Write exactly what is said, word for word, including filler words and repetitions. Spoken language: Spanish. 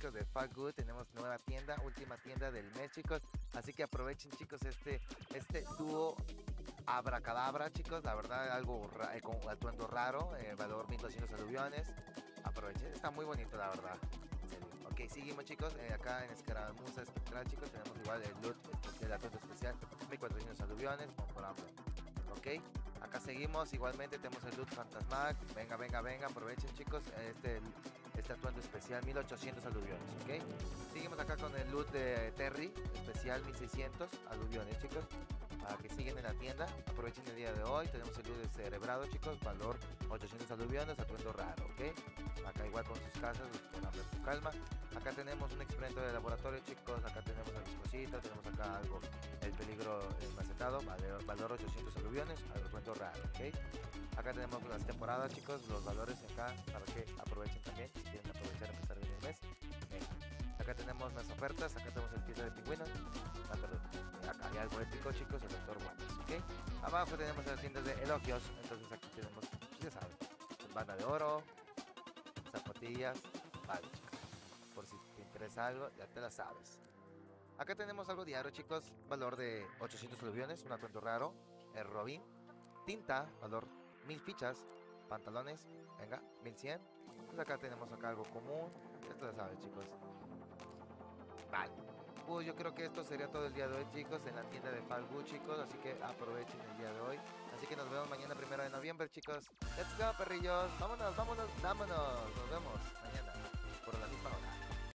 chicos, de Fall Good. Tenemos nueva tienda, última tienda del mes, chicos. Así que aprovechen, chicos, este, este dúo Abracadabra, chicos. La verdad, algo ra- eh, con atuendo raro, eh, valor mil doscientos aluviones. Aprovechen, está muy bonito, la verdad. En serio. Ok, seguimos, chicos. eh, acá en Escaramuza Espectral, chicos, tenemos igual el loot, este, el atuendo especial, mil cuatrocientos aluviones, por por hambre. Ok, acá seguimos, igualmente tenemos el loot Fantasmac. Venga, venga, venga, aprovechen, chicos. Este, este atuendo especial, mil ochocientos aluviones, ok. Seguimos acá con el loot de Terry, especial mil seiscientos aluviones, chicos. Para que siguen en la tienda, aprovechen el día de hoy. Tenemos el loot de Cerebrado, chicos, valor ochocientos aluviones, atuendo raro, ok. Acá igual con sus casas, con hambre, con calma. Acá tenemos un experimento de laboratorio, chicos. Acá tenemos el viscosito, tenemos acá algo, el peligro macetado, valor, valor ochocientos aluviones, atuendo raro, ok. Acá tenemos las temporadas, chicos, los valores acá para que aprovechen también, si quieren aprovechar a empezar bien el mes. Venga. Acá tenemos las ofertas, acá tenemos el pieza de pingüinos, ah, perdón, eh, acá hay algo épico, chicos, el doctor Wallace, ¿ok? Abajo tenemos las tiendas de elogios, entonces aquí tenemos, pues ya saben, banda de oro, zapatillas, vale, chicos, por si te interesa algo, ya te la sabes. Acá tenemos algo diario, chicos, valor de ochocientos aluviones, un atuendo raro, el Robin, tinta, valor mil fichas, pantalones, venga, mil cien. Pues acá tenemos acá algo común, esto ya sabes, chicos. Vale. Pues yo creo que esto sería todo el día de hoy, chicos, en la tienda de Falgu, chicos, así que aprovechen el día de hoy. Así que nos vemos mañana primero de noviembre, chicos. Let's go, perrillos. Vámonos, vámonos, vámonos. Nos vemos.